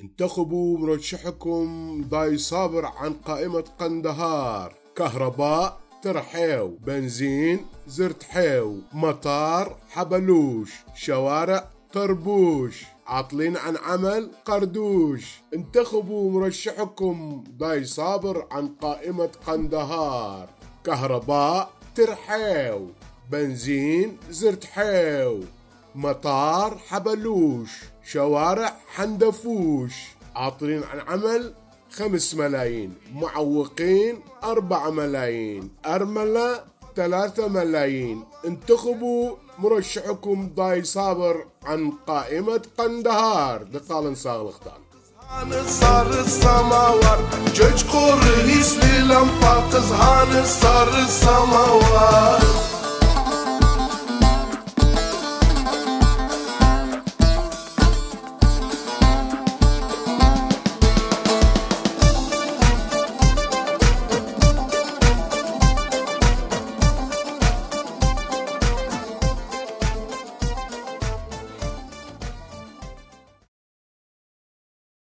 انتخبوا مرشحكم ضاي صابر عن قائمة قندهار. كهرباء ترحيو، بنزين زرتحيو، مطار حبلوش، شوارع طربوش، عاطلين عن عمل قردوش. انتخبوا مرشحكم ضاي صابر عن قائمة قندهار. كهرباء ترحيو، بنزين زرتحيو، مطار حبلوش، شوارع حندفوش، عاطلين عن عمل 5 ملايين، معوقين 4 ملايين، أرملة 3 ملايين. انتخبوا مرشحكم ضاي صابر عن قائمة قندهار. بقال صاغلختان صار السماوات جج قريس للمطاق زهان صار السماوات.